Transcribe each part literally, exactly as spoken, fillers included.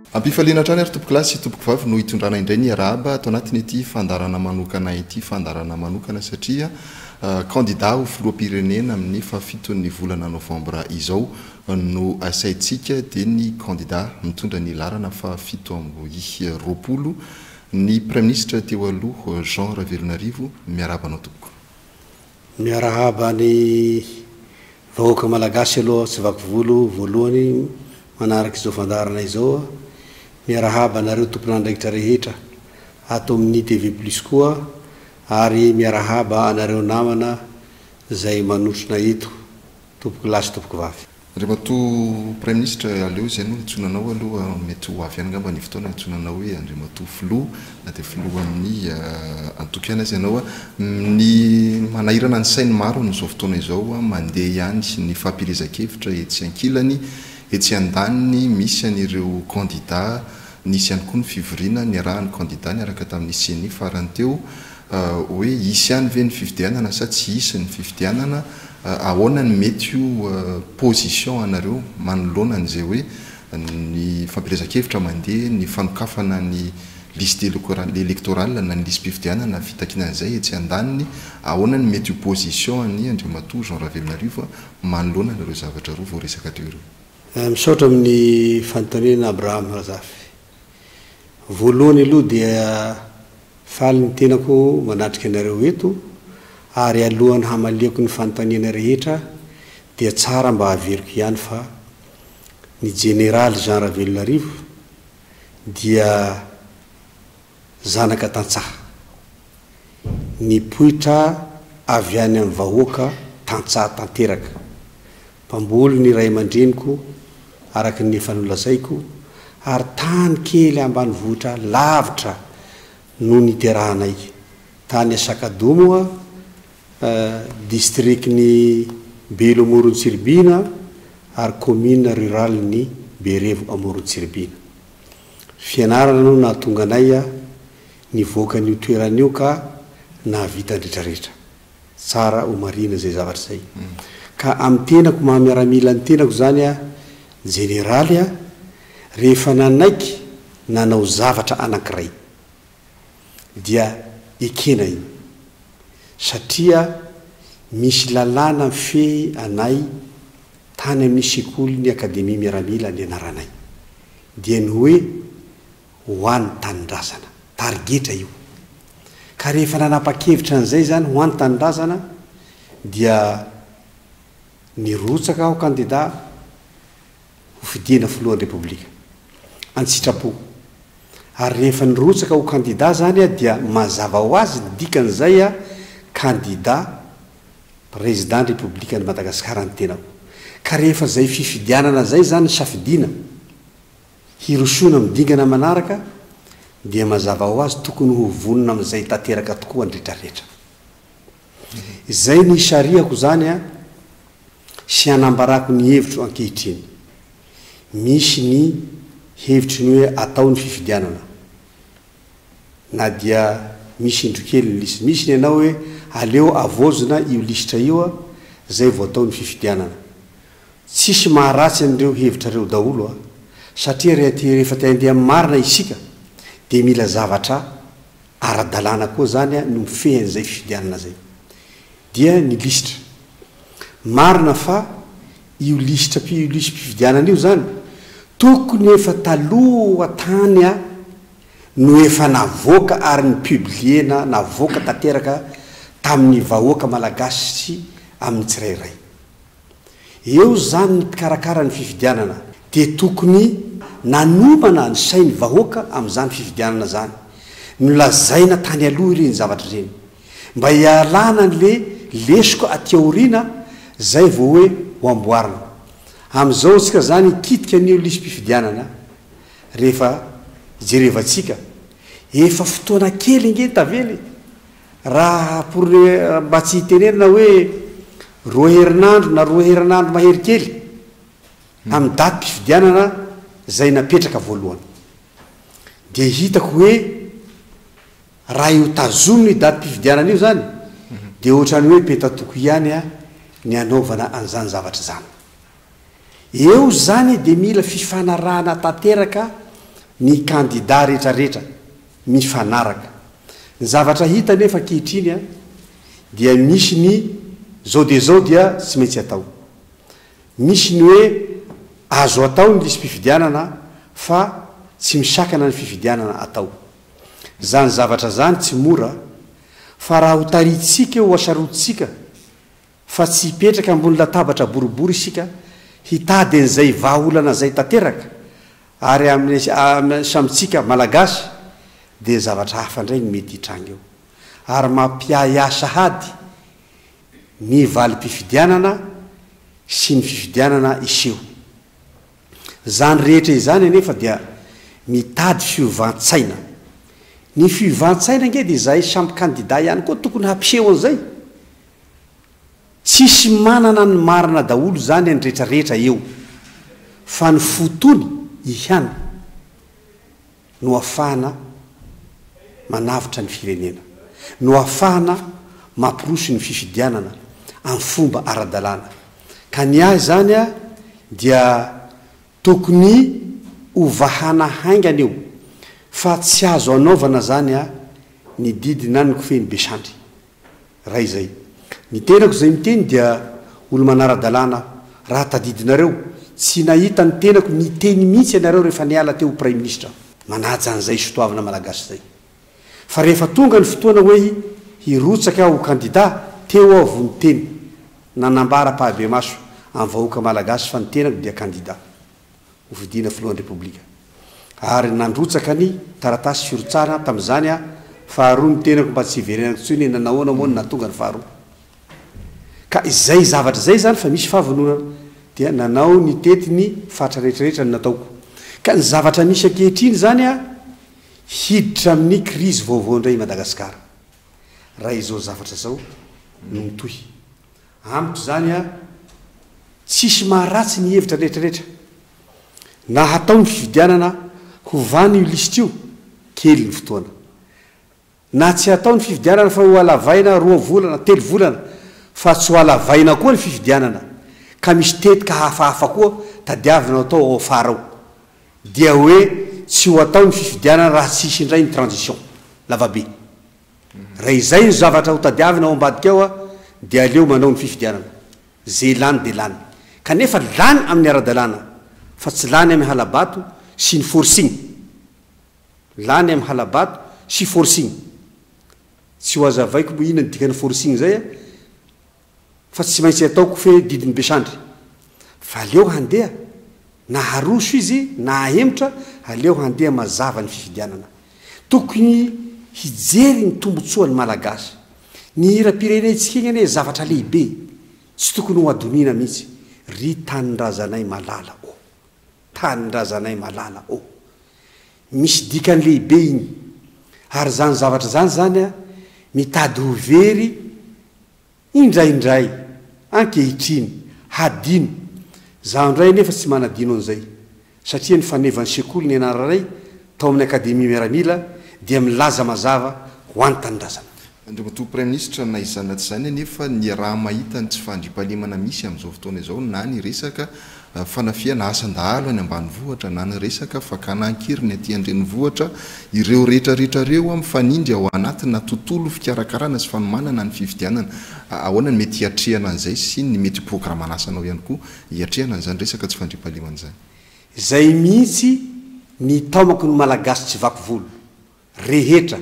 ampifaliana trany ary tompoko lasy tompoko vavy no hitondrana indray ny arahaba atao anatiny ity fandarana manokana ity fandarana manokana satria candidat ho filoam-pirenena amin'ny fafitony volana novambra izao no asaitsika dia ny candidat mitondra ny larana fafito amby roapolo ny premier ministre teo aloha Jean Ravelonarivo miarabanao tompoko miarahaba ny vahoaka malagasy aloha tsy vaky volo voalohany manaraka izao fandarana izao miarahaba nareo tompon'andraikitra rehetra ato amin'ny T V plus koa ary miarahaba anareo namana zay manotrona eto tompoko lasy tompoko vavy Andriamato premier ministre aleo zay no nitsonanao aloha mety ho avy angamba ny fotoana nitsonanao hoe Andriamato Flo na dia Flo amin'ny antokiana izy ianao ny manahirana ny sainy maro n'izao fotoana izao mandeha ihany ny fampirizan-kevitra etsy ankilany etsy andaniny misy an'ireo candidat nisy ihany koa ny fivoriana ny arahan'ny candidat niaraka tamin'ny seni farany teo hoe isy ihany ve ny fifidianana sa tsy isy ny fifidianana ahoana ny mety io position anareo manoloana an'izay hoe ny fampirizan-kevitra mandeha ny fanokafana ny liste électorale na ny liste mpifidianana fitakinan'izay etsy andaniny ahoana ny mety io position ny Andriamato Jean Ravelonarivo manoloana anareo zavatra roa vao resaka teo ireo misaotra amin'ny fanontaniana Abraham Razafy voalohany aloha dia faly ny tenako manatrika anareo eto ary alohany hamaliako ny fanontaniana rehetra dia tsara mba haveriko ihany fa ny général Jean Ravelonarivo dia zanaka tantsaha ny poitra avy any amin'ny vahoaka tantsaha tanteraka mpamboly ny ray aman-dreniko araka ny efa nolazaiko ary tany kely ambany vohitra lavitra no niterahanay tany Asakadomo district ny Belo Amorontsirbina ary commune rurale ny Berevo Amorontsirbina fianarana no nahatonga anay nivoaka n'io toeran'io ka nahavita ndretrarehetra tsara ho marina zay zavatra zay ka amin'ny tenako mahamiaramila ny tenako zany a generaly a rehefa nanaiky nanao zavatra anankiray dia ekena iny satria misy lalàna fe anay tany amin'ny sekoly ny akademia miaramila ny anaranay dia ny hoe ho an'ny tanindrazana targetra io ka rehefa nanapa-kevitra an'izay zany ho an'ny tanindrazana dia nirotsaka aho candidat ho fidiana filohan'ny repoblika antsitrapo ary rehefa nirotsaka ho candidat zany a dia mazava ho azy ny dikan'izay a candidat président républicain de Madagascar ny tenako ka rehefa zay fifidianana zay zany safidiana hirosona midingana manaraka dia mazava ho azy tokony ho vonona amin'izay tanteraka tokoa andretrarehetra izay ny sariako zany a sy anambarako ny hevitro ankehitriny misy ny hevitry ny hoe atao ny fifidianana na dia misy indrokely ny lisy misy ny anao hoe aleo avozona io lisitra io a zay vao atao ny fifidianana tsisy maharatsy an'ireo hevitra reo daholo a satria rehefa te handeha marina isika dia mila zavatra ara-dalàna koa zany a no mifehan'izay fifidianana zay dia ny lisitra marina fa io lisitra io lisy mpifidianana io zany tokony efa taloha tany a no efa navoaka ary ny publiena navoaka tanteraka tamin'ny vahoaka malagasy amin'ny tsirairay eo zany ny mpikarakara ny fifidianana dia tokony nanomana ny sainy vahoaka amin'izany fifidianana zany nolazaina tany aloha ireny zavatra ireny mba hialana n'le lesoko atiaoriana zay vao hoe ho amboarina amin'izao tsika zany ikitika n'io lisy mpifidianana rehefa jerevantsika efa fotoana kely nge tavely raha pour mba tsy hitenenina hoe roa herinandro na roa herinandro mahery kely amin'ny daty mpifidianana zay napetraka voalohany dia hitako hoe raha io tazominy daty mpifidianana io zany dia ohatrany hoe petatoko ihany a ny anaovana an'izany zavatra zany eo zany dia mila fifanarahana tanteraka ny kandida rehetrarehetra mifanaraka. Ny zavatra hita nefa kehitriny a dia misy ny zao de zao dia tsy maintsy atao, misy ny hoe azo atao ny lisy mpifidianana fa tsy misakana ny fifidianana atao. Zany zavatra zany tsy mora, fa raha ho taritsika ho asarotsika fa tsy hipetraka ambony latabatra boribory isika hitady an'izay vahaolana zay tanteraka ary amin'ny samitsika malagasy dia zavatra hafa indray ny mety hitranga eo ary mampiaiasa hady ny valim-pifidianana sy ny fifidianana iseho. Zany rehetra izany anefa dia mitady fiovantsaina. Ny fiovantsaina nge dia izay samby kandida ihany koa tokony hampiseho an'izay. Tsisy manana ny marina daholo zany any rehetrarehetra eo, fa ny fotony ihany no ahafahana manavitra ny firenena, no ahafahana mampiroso ny fifidianana amin'ny fomba ara-dalàna. Ka ny ahy zany a dia tokony hovahana haingana eo, fa tsy azo anaovana zany a ny didina ny kofeny besandry raha izay. Ny tenako zay miteny dia olo manara-dalàna raha tadidinareo, tsy nahita ny tenako miteny mihitsy ianareo rehefa niala teo prime ministre manaja an'izay sotoavana malagasy zay. Fa rehefa tonga ny fotoana hoe hirotsaka aho ho kandida, teo aho vo niteny nanambara pahabe maso amin'ny vahoaka malagasy fa ny tenako dia kandida ho vidina filohan'ny repoblika, ary nandrotsaka ny taratasy firotsana tamin'izany a faharoa ny tenako mba tsy hiverenako tsony nanahoana moa natonga ny faharoa. Ka izay zavatra zay zany fa misy fahavanonana dia nanao ny tetiny fatra rehetrarehetra ny nataoko. Ka ny zavatra misy ankehitriny zany a hiditra amin'ny krizy vaovao indray Madagasikara. Raha izao zavatra zao no mitohy amiko zany a tsisy maharatsy ny hevitra rehetrarehetra na hatao ny fifidianana hovany io lista io kely ny fotoana, na tsy hatao ny fifidianana fa ho alavaina roa volana telo volana fa tsy ho alavaina koa ny fifidianana ka misy tetika hafahafa koa tadiavina atao ao afara ao, dia hoe tsy ho atao ny fifidianana raha tsisy indray ny transition lavabe. Raha izay ny zavatra ho tadiavina ao ambadika ao a dia aleo manao ny fifidianana zay lany dia lany, kanefa lany amin'ny ara-dalàna fa tsy lany amin'ny halabato sy ny forcing, lany amin'ny halabato sy forcing. Tsy ho azavaiko mo inona ny dikany forcing zay a, fa tsy maintsy ataoko fe didiny besandry, fa aleo handeha na haroso izy na ahemitra, aleo handeha mazava ny fifidianana. Tokony hijery ny tombotsoan'ny malagasy. Ny hira-pirenentsika iny ane zavatra lehibe, tsy tokony ho adonina mihitsy. Ry tanindrazanay malala o, tanindrazanay malala o, misy dikany lehibe iny, ary zany zavatra zany zany a mitady ho very indraindray ankehitriny hadino. Zaho indray nefa tsy manadino an'izay, satria ny fanevan'ny sekoly ny anararay tao amin'ny akademia miaramila dia milaza mazava ho an'ny tanindrazana. Andriamato prime ministre na izana tsy zany nefa ny raha mahita ny tsy fandrimpahalemana misy amin'izao fotoana izao na ny resaka fanafiana asan-dahalo any ambanivohitra na ny resaka fakanankiriny aty andrenivohitra, ireo rehetrarehetrareo mifanindry ao anatina tontolo fikarakarana sy fanomanana ny fifidianana. Ahoana ny mety hiatrehana an'izay sy ny mety programme anasanao ihany koa hiatrehana an'izany resaka tsy fandrimpahalemana izany. Zay mihitsy ny taomako ny malagasy tsy vaky volo rehetra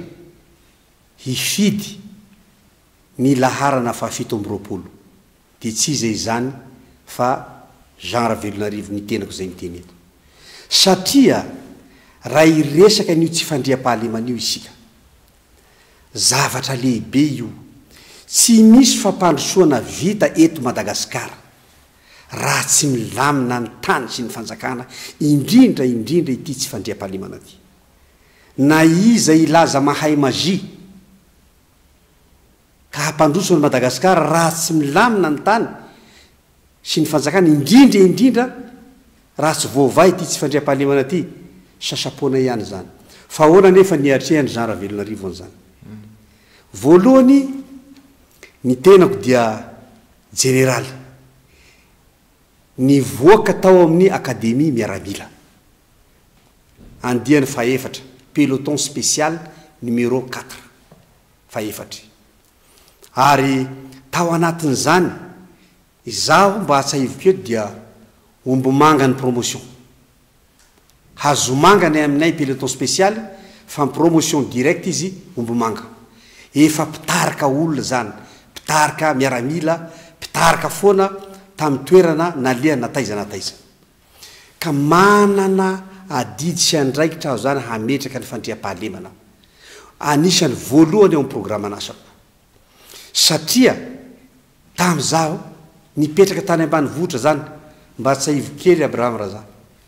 hifidy ny laharana fahafito amby roapolo dia tsy izay zany fa Jean Ravelonarivo ny tenako zay miteny eto, satria raha iresaka n'io tsy fandriam-pahalemana io isika, zavatra lehibe io, tsy misy fampandrosoana vita eto Madagasikara raha tsy milamina ny tany sy ny fanjakana indrindra indrindra ity tsy fandriam-pahalemana ty. Na iza ilaza mahay magia ka hampandroso ny Madagasikara raha tsy milamina ny tany sy ny fanjakana indrindra indrindra raha tsy voavahy ity tsy fandriam-pahalemana ty, sasapoana ihany zany. Fa ahoana nefa niatrehany Jean Ravelonarivo an'izany? Voalohany ny tenako dia generaly nivoaka tao amin'ny akademia miaramila, andiany faefatra peloton spécial numéro quatre faefatra ary tao anatin'izany izaho mba hatsahivoko eto dia omby manga ny promotion hazo mangany aminay peloton spécial fa ny promotion direct izy omby manga efa pitarika olona zany pitarika miaramila pitarika foana tamin'ny toerana naleha nataiza nataiza ka manana adidy sy andraikitra aho zany hametraka ny fandriam-pahalemana anisany voalohany eo amin'ny programme anasako satria tamin'izaho nipetraka tany ambany vohitra zany mba tsy haivokely Abraham raza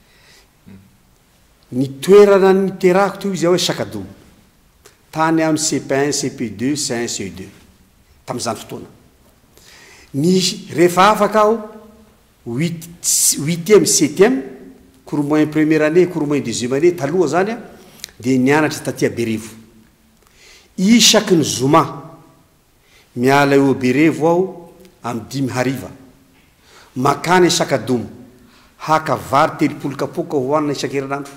ny toerana niterahako teo izy aho hoe Sakadom tany amin'ny C P un C P deux C un C deux tamin'izany fotoana ny rehefa afaka aho huitième septième cours moyen première année cours moyen deuxième année taloha zany a dia nianatra taty Berevo isaky ny zoma miala eo Berevo aho amin'ny dimy hariva makany Sakadom haka vary telopolo kapoka hoanina isan-kerinandro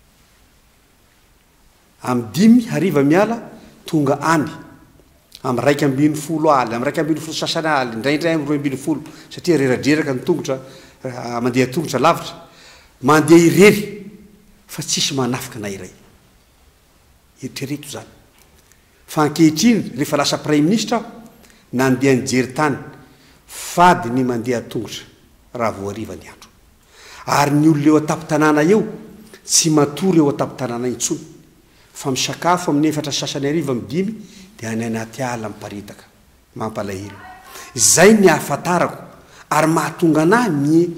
amin'ny dimy hariva miala tonga any amin'ny raika ambin'ny folo aly amin'ny raika ambin'ny folo sasany aly indraindray amin'ny roa ambin'ny folo satria reradreraka ny tongotra mandeha tongotra lavitra mandeha irery fa tsisy manafika na iray eritrereto zany fa ankehitriny rehefa lasa premier ministre nandeha nijery tany fady ny mandeha tongotra raha voariva ny andro ary ny olona eo atapy-tanàna eo tsy matory eo atapy-tanàna intsony fa misakafo amin'ny efatra sasany ariva amin'ny dimy dia any anaty ala miparitaka mampalahelo zay ny ahafantarako ary mahatonga anahy mi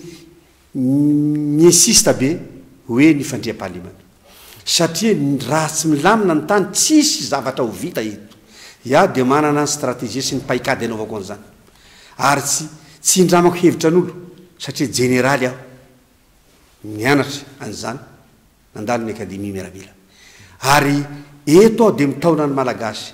miinsista be hoe ny fandriam-pahalemana satria raha tsy milamina ny tany tsisy zavatra ho vita eto ia dia manana ny stratégie sy ny paikady anaovako an'izany ary tsy tsy indramako hevitra n'olo satria jeneraly aho nianatra an'izany nandalo ny akademia miaramila ary eto aho dia mitaona ny malagasy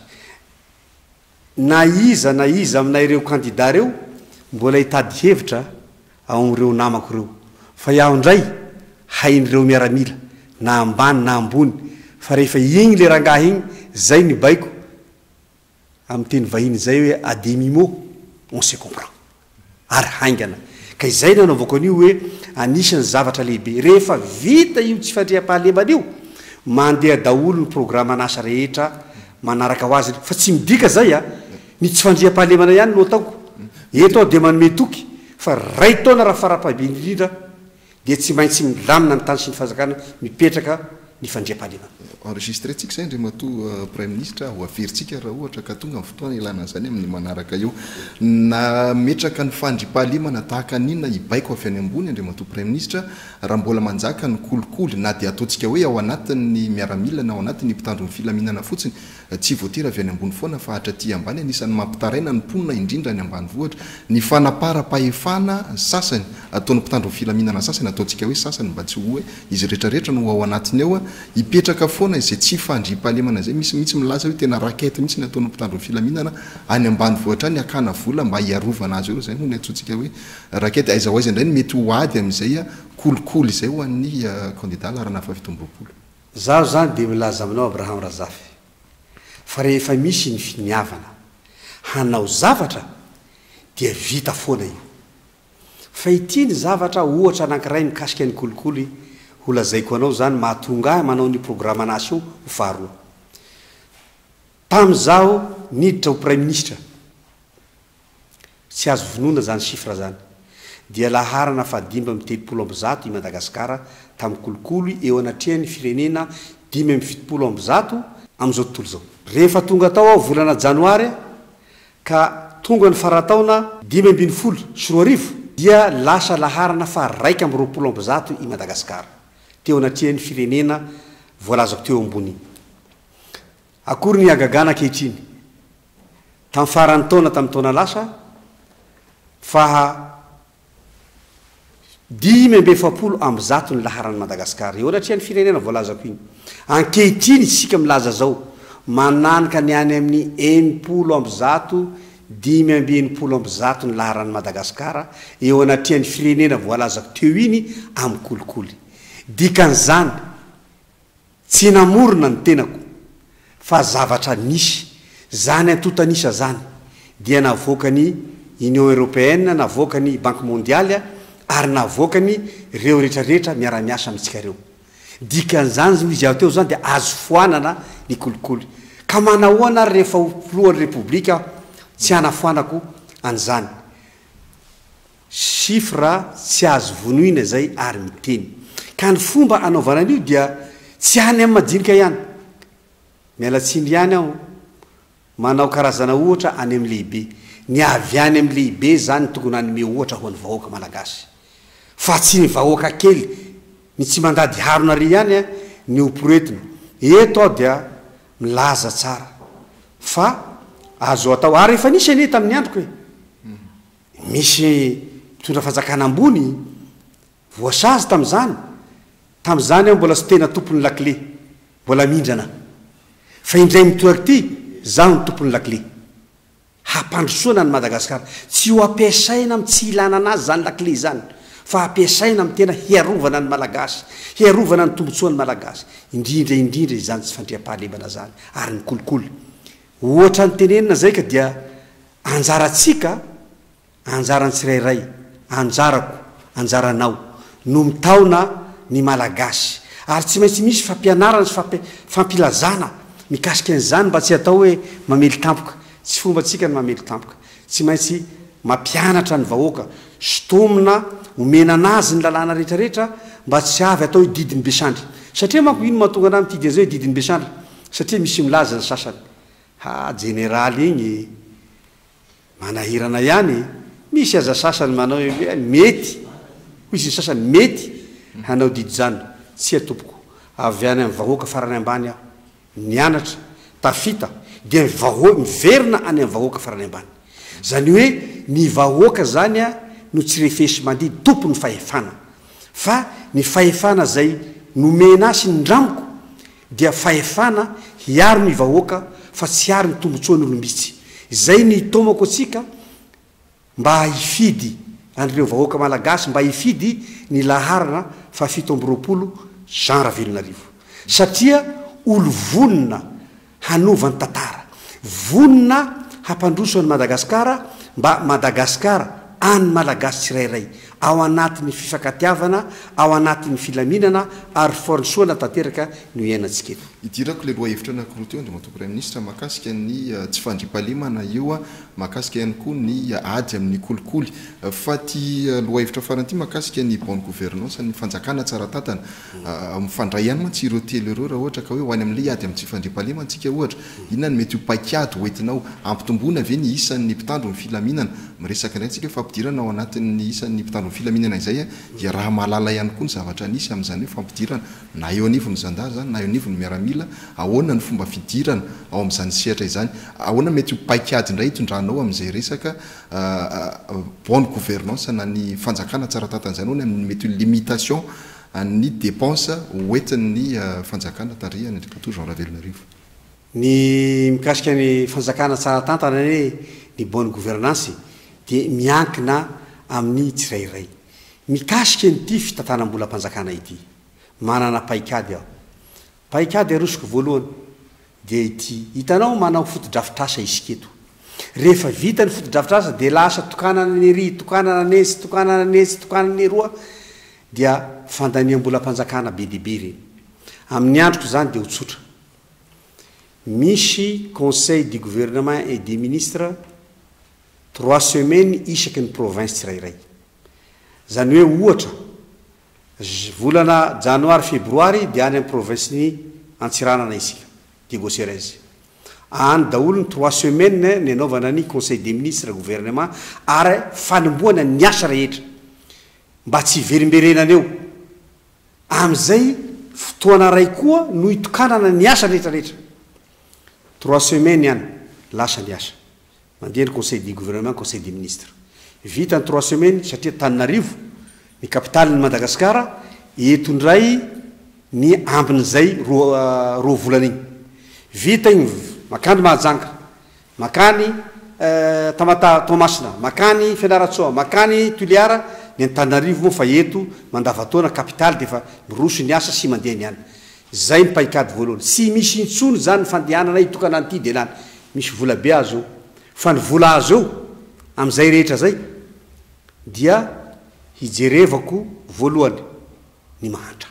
na iza na iza aminay ireo candidat reo mbola hitady hevitra ao amin'ireo namako reo fa iaho indray hain'ireo miaramila na ambany na ambony fa rehefa igny le rangahy igny zay ny baiko amin'ny teny vahiny zay hoe à demi-mot on se comprend ary haingana ka izay nanaovako an'io hoe anisany zavatra lehibe rehefa vita io tsy fandriam-pahalemana io mandeha daholo ny programme anasa rehetra manaraka ho azy fa tsy midika zay a ny tsy fandriam-pahalemana ihany no ataoko eto aho dia manome toky fa ray taona raha fara-pahabenindrindra dia tsy maintsy milamina ny tany sy ny fahazakana mipetraka ny fandriam-pahalemana enregistretsika zay ndre matoa prime ministre ho averintsika raha ohatra ka tonga amin'ny fotoana ilana zany amin'ny manaraka io na metraka ny fandriam-pahalemana tahaka anina hibaiko avy any ambony andre matoa prime ministre raha mbola manjaka ny kolikoly na dia ataontsika hoe ao anatin'ny miaramila na ao anatin'ny mpitandro ny filaminana fotsiny tsy voatery avy any ambony foana fa hatraty ambany anisan'ny mampitaraina ny mponina indrindra ny ambany vohatra ny fanapara-pahefana sasany ataon'ny mpitandro ny filaminana sasany ataontsika hoe sasany mba tsy hoe izy rehetrarehetra no ao anatiny ao a hipetraka foana izay tsy fandriam-pahalemana zay misy mihitsy milaza hoe tena rakety mihitsy ny ataon'ny mpitandro ny filaminana any ambany vohatra ny akana vola mba hiarovana azy eo zay moa ny atsotsika hoe rakety aiza ho aiza indray ny mety ho ady amin'izay a kolikoly izay ho an'ny candidat larana fa fitomboapolo zaho zany dia milaza aminao Abraham Razafy fa rehefa misy ny finiavana hanao zavatra dia vita foana io fa ity ny zavatra ohatra anankiray mikasika ny kolikoly ho lazaiko anao zany mahatonga manao ny programme anasy io ho faharoa tamin'izaho niditra ho prime ministre tsy azo vonoina zany chiffre zany dia laharana fa dimy amby telopolo amby zato i Madagasikara tamin'ny kolikoly eo anatrehany firenena dimy amby fitopolo amby zato amin'izao tontolo zao rehefa tonga tao aho volana janoary ka tonga ny farataona dimy ambin'ny folo sy roa arivo dia lasa laharana fa raika amby roapolo amby zato i Madagasikara teo anatrehany firenena voalazako teo ambony akory ny agagana kehitriny tamin'ny farany taona tamin'ny taona lasa fa dimy amby efapolo amby zato ny laharany Madagasikara eo anatrehany firenena voalazako iny ankehitriny isika milaza zao mananika ny any amin'ny enimpolo amby zato dimy amby enimpolo amby zato ny laharany Madagasikara eo anatrehany firenena voalazako teo iny amin'ny kolikoly dikan'izany tsy namorona ny tenako fa zavatra nisy zany antotanisa zany dia navoaka ny union européenne navoaka ny banque mondiale ary navoaka ny reo rehetrarehetra miara-miasa amitsika reo dikan'izany izy aho teo zany dia azo foanana ny kolikoly ka manahoana ary rehefa lohan'ny repoblika tsy anafoanako an'izany chiffre tsy azo vonoina zay ary miteny ka ny fomba anaovana an'io dia tsy any amin'ny majinika ihany mialatsiny ihany aho manao karazana ohatra any amin'ny lehibe ny avy any amin'ny lehibe zany tokony anyme ohatra ho an'ny vahoaka malagasy fa tsy ny vahoaka kely ny tsy mandady harona ry ihany a ny oporetiny eto aho dia milaza tsara fa azo atao ary efa nisy ane tamin'ny androko hoe misy mitondra fanjakana ambony voasazy tam'izany tam'izany aho mbola sy tena tompony lakle mbola mindrana fa indray mitoaky ty zaho ny tompony lakle hampandrosoana ny Madagasikara tsy ho ampiasaina am tsy ilana anazy zany lakle zany fa ampiasaina am tena hiarovana ny malagasy hiarovana ny tombotsoan'ny malagasy indrindra indrindra izany tsy fandriam-pahalemana zany ary ny kolikoly ohatra ny tenenina zay ka dia anjaratsika anjarany tsirairay anjarako anjaranao no mitaona ny malagasy ary tsy maintsy misy fampianarana sy fampilazana mikasika an'izany mba tsy atao hoe mamely tampoka tsy fomba tsika ny mamely tampoka tsy maintsy mampianatra ny vahoaka stomina omena anazy ny lalàna rehetrarehetra mba tsy avy atao hoe didiny besandry satria manko ino mahatonga ana mitidi an'izay hoe didiny besandry satria misy milaza ny sasany ha jeneraly igny manahirana ihany misy aza sasany manao hoe mety hoy izy ny sasany mety hanao didy zany tsy atompoko avy any amin'ny vahoaka farany ambany aho nianatra tafita dia mivaho miverina any amin'ny vahoaka farany ambany zany hoe ny vahoaka zany a no tsy refesy mandidy tompo ny fahefana fa ny fahefana zay nomena asy ny ndramoko dia fahefana hiaro ny vahoaka fa tsy ary ny tombotsoany olombitsy zay ny tomako atsika mba hifidy an'ireo vahoaka malagasy mba hifidy ny laharana fa fito amby roapolo Jean Ravelonarivo satria olo vonona hanova ny tantara vonona hampandroso any Madagasikara mba Madagasikara any malagasy tsirairay ao anatin'ny fifankatiavana ao anatin'ny filaminana ary forsoana tanteraka no iainantsika eto idirako le loha hevitra anakoroa teo andry matoko ray ministra mahakasika ny tsy fandrimpahalemana io a mahakasika ihany koa ny ady amin'ny kolikoly fa ty loha hevitra farany ty mahakasika ny bonne gouvernance ny fanjakana tsara tantana mifandray ihany mantsy ireo telo ireo raha ohatra ka hoe ho any amin'le ady amin'ny tsy fandrimpahalemana tsika ohatra inona ny mety ho paikady hoentinao ampitomboana ave ny isan'ny mpitandro ny filaminana miresaka indray tsika fa ampidirana ao anatin'ny isan'ny mpitandro ny filaminana izay dia raha mahalala ihany koa ny zavatra nisy amin'izany hoe fampidirana na eo anivony zandary zany na eo anivony miaramila ahoana ny fomba fidirana ao amin'izany sehatra izany ahoana mety ho paikady indray hitondranao amin'izay resaka bonne gouvernance na ny fanjakana tsara tantan'izany ahoana mety ho limitation ny dépense hoentin'ny fanjakana tarihany andrikato Jean Ravelonarivo ny mikasika ny fanjakana tsara tantana hoe ny bonne gouvernance dia miankina amin'ny tsirairay mikasika nyty fitantanam-bolam-panjakana ity manana paikady aho paikady arosiko voalohany dia ity hitanao manao fotodrafitrasa isiketo rehefa vita ny fotodrafitrasa dia lasa tokanana ny ry tokanana nesy tokanana nesy tokanana ny roa dia fandaniam-bolam-panjakana be dibe reny amin'ny androko zany dia ho tsotra misy conseil du gouvernement et des ministres trois semaines isaky ny province tsirairay zany hoe ohatra volana janoary febroary dia any amin'ny province ny antsiranana isika Digoserez any daholo ny trois semaines ny anaovana ny conseil des ministres gouvernement ary fanomboana ny asa rehetra mba tsy verimberenana eo amin'izay fotoana ray koa no hitokanana ny asa rehetrarehetra trois semaines ihany lasa ny asa mandeha ny conseil du gouvernement conseil des ministres vita ny trois semaines satria Tananarivo ny capitale ny Madagasikara etondray ny ambin'izay roa roa volana igny vita igny makany Mahajanga makany Tamata Tomasina makany Fianaratsoa makany Toliara ny Tananarivo moa fa eto mandavataona capitale dia fa miroso ny asa sy mandeha ny any zay ny paikady voalohany sy misy intsony zany ny fandehanana hitokana nyity de lany misy vola be azo eo fa ny vola azo eo am'izay rehetra zay dia hijerevako voalohany ny mahantra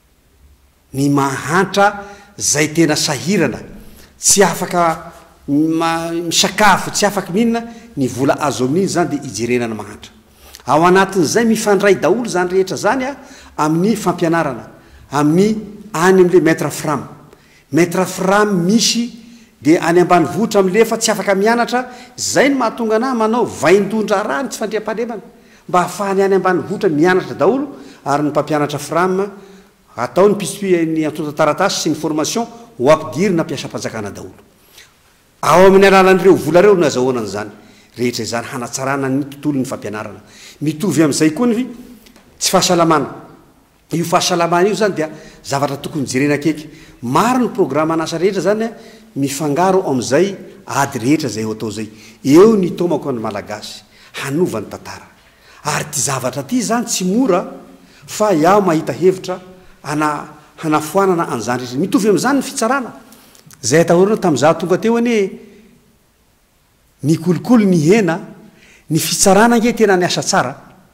ny mahantra zay tena sahirana tsy afaka misakafo tsy afaka mihinana ny vola azo amin'iny zany de hijerenana mahantra ao anatin'izay mifandray daolo zany rehetra zany a amin'ny fampianarana amin'ny any am'le maître fram maître fram misy de any ambany vohitra am'le fa tsy afaka mianatra zay ny mahatonga ana manao vaindondra rany tsy fandriam-pahalemana mba hahafahany any ambany vohitra mianatra daolo ary ny mpampianatra fram atao ny pispi ny antota taratasy sy ny formation ho ampidiry na mpiasa-panjakana daolo ao amin'ny alalan'ireo vola reo nazahoana zany rehetra zany hanatsarana ny tontolo ny fampianarana mitovy am'izay koa ny tsy fahasalamana io fahasalamana io zany dia zavatra tokony jerena akeky maro ny programa anasa rehetra zany mifangaro am'izay ady rehetra zay atao zay eo ny tomako ny malagasy hanova ny tantara ary ty zavatra ty zany tsy mora fa iaho mahita hevitra ana hanafoanana an'izany rehetra mitovy am'izany ny fitsarana zay atahorana tam'za tonga teo anie ny kolokolo ny hena ny fitsarana nge tena ny asa tsara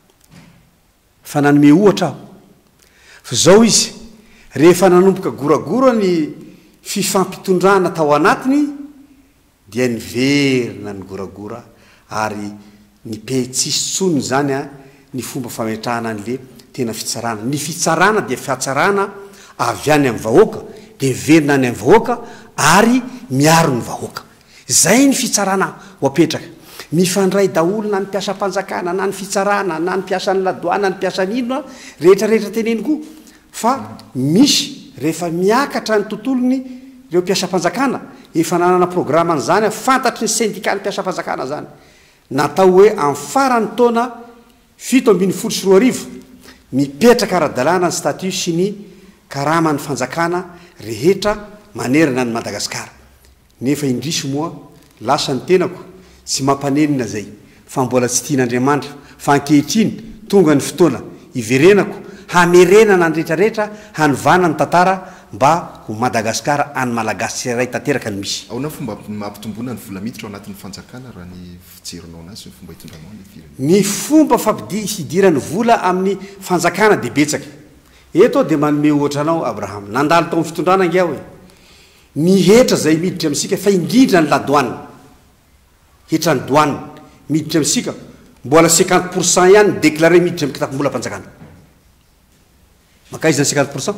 fa nanome ohatra aho fa zao izy rehefa nanomboka goragora ny fifampitondrana tao anatiny dia niverina ny goragora ary ny petsisy tsony zany a ny fomba fametrahana an'le tena fitsarana ny fitsarana dia fiatsarana avy any amin'ny vahoaka de verina any amin'ny vahoaka ary miaro ny vahoaka zay ny fitsarana ho apetraka mifandray daolo na ny mpiasa-panjakana na ny fitsarana na ny mpiasany ladoana ny mpiasany inona rehetrarehetra teneny koa fa misy rehefa miakatra ny tontolony reo mpiasa-panjakana efa nanana programa an'izany fantatry ny syndicat ny mpiasa-panjakana zany natao hoe amin'ny farany taona fito ambin'ny folo sy roa arivo mipetraka ara-dalàna ny statut sy ny karama ny fanjakana rehetra manerana ny Madagasikara nefa indrisy moa lasa ny tenako tsy mampanenina zay fa mbola tsy tian'Andriamanitra fa ankehitriny tonga ny fotoana iverenako hamerenana ny rehetrarehetra hanovana ny tantara mba ho Madagasikara any malagasy ray tanteraka ny misy aona fomba mampitombona ny vola miditra ao anatin'ny fanjakana raha ny fijerinao anazy ny fomba hitondranao ny fireny ny fomba fampidi hidirany vola amin'ny fanjakana de betsaka eto de manome ohatra anao Abraham nandalo tao fitondrana ngia hoe ny hetra zay miditra amsika fa indrindra ny ladoany hetra ny doany miditra amsika mbola cinquante pourcent ihany déclaré miditra amin'ny kitapo-mbola mpanjakana makaizy na cinquante pourcent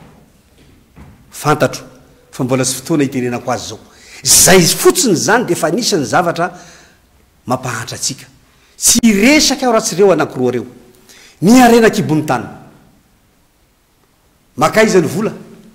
fantatro fa mbola tsy fotoana hitenenako azy zao zay fotsiny zany de fa nisany zavatra mampahantra atsika tsy resaka aho raha tsy reo anankiroa reo ny arena kibony tany makaiza ny vola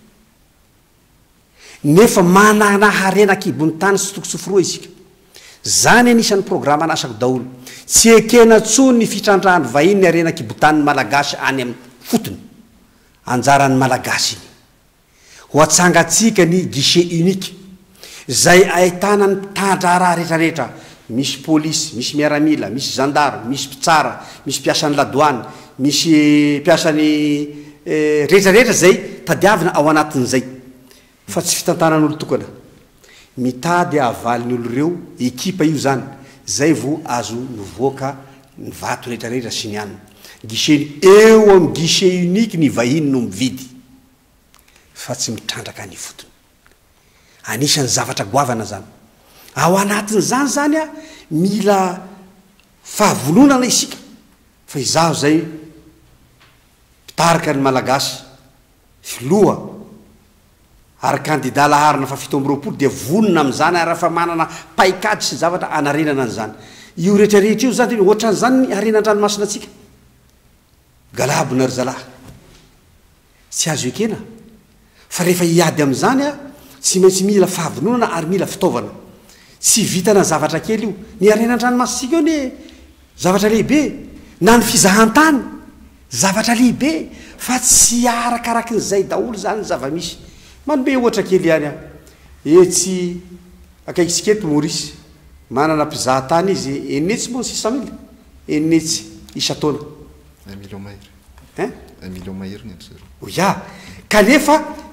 nefa manana harena kibony tany sy tokosoforoa isika zany anisan'ny programa anasako daolo tsy ekena tsony ny fitrandrahany vahiny ny arena kibotany malagasy any amin'ny fotony anjaran'ny malagasy iny ho atsangatsika ny guichet unique zay ahitana ny tandraraha rehetrarehetra misy polisy misy miaramila misy gendarme misy mpitsara misy mpiasan'ny ladoany misy mpiasan'ny rehetrarehetra zay tadiavina ao anatin'izay fa tsy fitantanan'olo tokana mitady avaliny olo reo ekipa io zany zay vo azo mivoaka ny vato rehetrarehetra sy ny aniny guichet eo amin'ny guichet unique ny vahiny no mividy fa tsy mitrandraka ny fotony anisan'ny zavatra goavana zany ao anatin'izany zany a mila fahavolonana isika fa izaho zay pitarika ny malagasy filoha ary candidat laharina fa fito ambiroapolo dia vonona am'izany ary fa manana paikady sy zavatra anarenana an'izany io rehetrarehetra io zany ohatran'izany arenan-dranomasina atsika galabo na ry zalahy tsy azo ekena fa rehefa hiady am'izany a tsy maintsy mila fahavolonana ary mila fitaovana tsy vitana zavatra kely io ny arenan-dranomasitsika io ny zavatra lehibe na ny fizahantany zavatra lehibe fa tsy arakaraky n'izay daolo zany ny zava-misy manome ohatra kely ihany a etsy akaikitsika eto Maurice manana mpizahatany izy enetsy moa six cent mille enetsy isa taona un million mahery hein un million mahery ny ya kanefa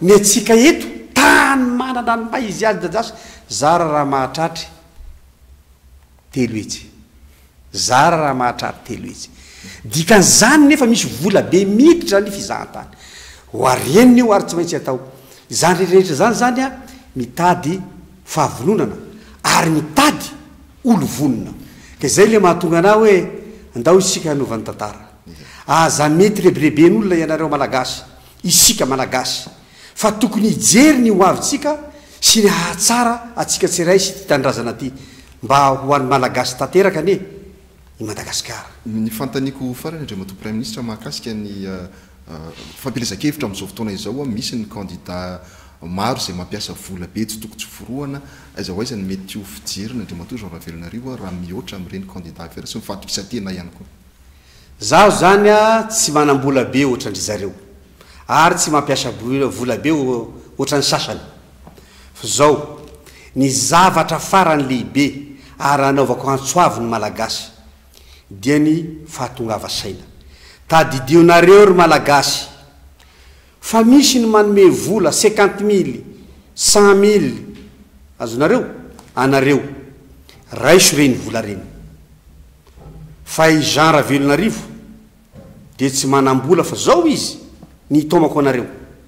ny atsika eto tany manana ny mba izy azy dadasy zara raha mahatratra telo etsy zara raha mahatratra telo etsy dikan'izany nefa misy vola be miditra ny fizahantany ho areniny io ary tsy maintsy atao zany rehetrarehetra zany zany a mitady fahavononana ary mitady olo vonona ka zay le mahatonga ana hoe andao isika hanovany tantara aza mety rebireben'olona ianareo malagasy isika malagasy fa tokony hijery ny ho avytsika sy ny hahatsara atsika tsiray sy ty tandrazana ty mba ho an'ny malagasy tanteraka ane i Madagasikara. Ny fantaniko farany andriamato prime ministre mahakasika ny fampielezan-kevitra amin'izao fotoana izao misy ny candidat maro izay mampiasa vola be tsy toko tsy forohana aiza hoaiza ny mety ho fijeriny andriamato Jean Ravelonarivo raha mihoatra amin'ireny candidat vera sy mifato-pisantena ihany koa. Zaho zany a tsy manam-bola be ohatrandry zareo ary tsy mampiasa vola be ohatran'ny sasany fa zao ny zavatra farany lehibe ary anaovako antsoavy ny malagasy dia ny fahatongava saina tadidionareo ry malagasy fa misy ny manome vola cinquante mille cent mille azonareo anareo raiso reny vola reny fa i Jean Ravelonarivo dia tsy manam-bola fa zao izy ny tomako anareo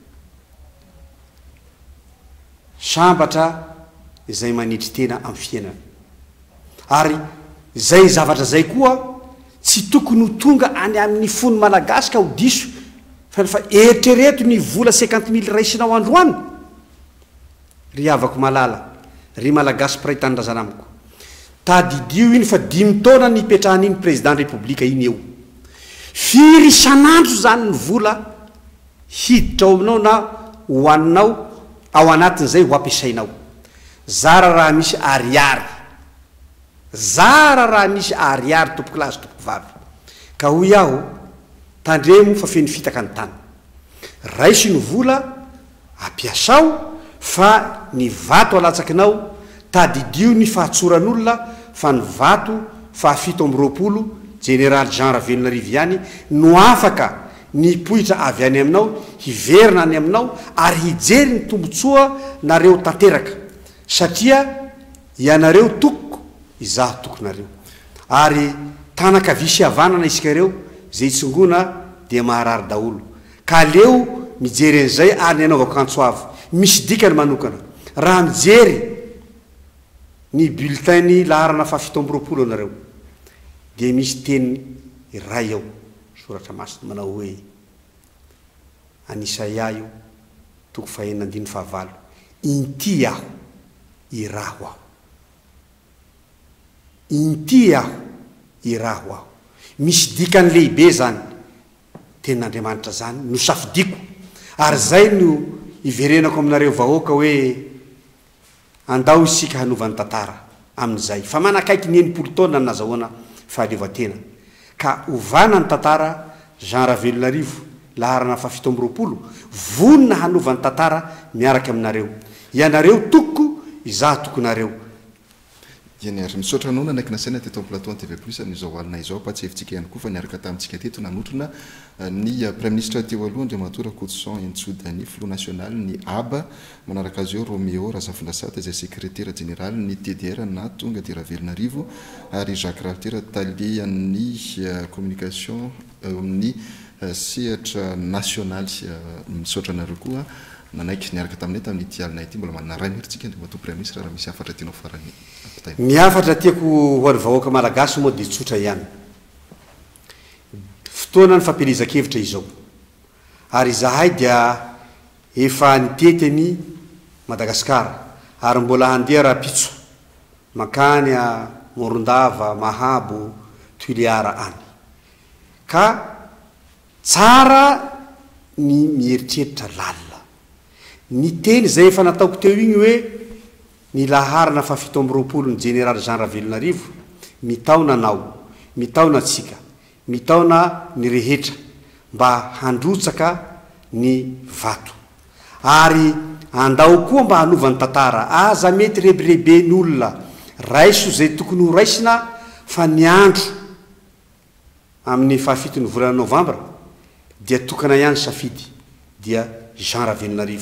sambatra izay manitry tena amin'ny fiainana ary zay zavatra zay koa tsy tokony ho tonga any amin'ny fony malagasy ka ho diso fa fa eritrereto ny vola cinquante mille raisinao androany ry avako malala ry malagasy piray tanindrazana amiko tadidio iny fa dimy taona ny ipetrahan'iny président république iny eo firy isanandro zany ny vola hiditra ao aminao na hoaninao ao anatin'izay ho ampiasainao zara raha misy ariary zara raha misy ariary tompoko lazy tompoko vavy ka hoy aho tandremo fa feny fitaka ny tany raiso ny vola ampiasao fa ny vato alatsakinao tadidio ny fahatsoran'olona fa ny vato fahafito amby roapolo général Jean Ravelonarivo ihany no afaka ny poitra avy any aminao hiverina any aminao ary hijery ny tombotsoa nareo tanteraka satria ianareo tokoko izaho tokonareo ary tanaka visy havanana isikareo zay tsingona dia maharary daholo ka leo mijery an'izay ary ny anaovako antsoavy misy dikany manokana raha mijery ny bulletin laharana fahafito amby roapolo anareo dia misy teny iray ao soratra masina manao hoe anisa io toko fahenina andiny fahavalo inty aho iraho aho inty aho iraho aho misy dikany lehibe zany tenin'Andriamanitra zany no safidiko ary zay no iverenako aminareo vahoaka hoe andao isika hanovany tantara amin'izay fa manakaiky ny enimpolo taona ny nazahoana fahaleovan-tena ka ovana ny tantara Jean Ravelonarivo laharana fahafito amby roapolo vonona hanovany tantara miaraka aminareo ianareo tokoko izaho tokonareo iany misaotra anao nanaiky nasaina teto amin'ny plateau T V plus amin'izao alina izao apatsy-hevitsika ihany koa fa niaraka tamintsika teto nanotrona ny prime ministre teo aloha Andriamato Rakotosan Intsodani Flou national ny aba manaraka azy eo Roméo Razafindasata izay secrétaire général ny T D R na tonga de Ravelonarivo ary Jacques Raptera talian'ny communication amin'ny sehatra national misaotra anareo koa nanaiky niaraka taminay tamin'ny ity alina ity mbola manana ray mihiritsika Andriamato prime ministre raha misy afatra tianao farany miafatra tiako ho any vahoaka malagasy moa dia tsotra ihany fotoana ny fampielezan-kevitra izao ary zahay dia efa nitetiny Madagasikara ary mbola handeha raha-pitso makany a Morondava Mahabo Tuiliara any ka tsara ny mieritreritra lalina ny teny zay efa nataoko teo igny hoe ny laharana fahafito amby roapolo ny général Jean Ravelonarivo mitaona anao mitaona atsika mitaona ny rehetra mba handrotsaka ny vato ary andao koa mba hanovany tantara aza mety rebireben'olona raiso zay tokony ho raisina fa ny andro amin'ny fahafitony volana novambra dia tokana ihany safidy dia Jean Ravelonarivo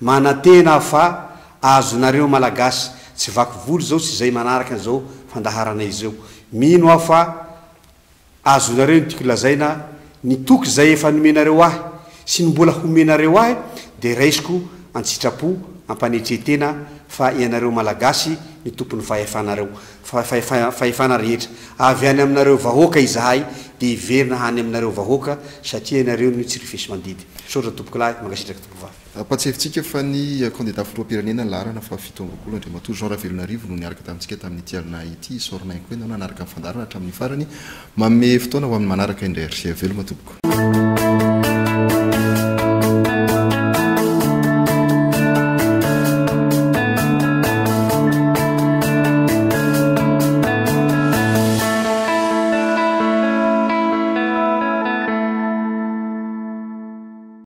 manatena fa azonareo malagasy tsy vaky voly zao tsy zay manaraka an'izao fandaharana izao mino aho fa azonareo ny tiako lazaina ny toky zay efa nomenareo ahy sy ny mbola homenareo ahy de raisiko antsitrapo ampanetretena fa ianareo malagasy ny tompony fahefanareo fahefana rehetra avy any aminareo vahoaka izahay de iverina hany aminareo vahoaka satria ianareo ny tsy rifesy mandidy sotra tompoky lahy mangasitraka tompo vavy apatsefitsika fa ny candidat filoam-pirenena larana fa fito ambokolo andriamatoa Jean Ravelonarivo no niaraka tamintsika tamin'ny tialina ity sorona koa ianao nanaraka amin'ny fandarana hatramin'ny farany manome fotoana ho amin'ny manaraka indray ry veloma tompoko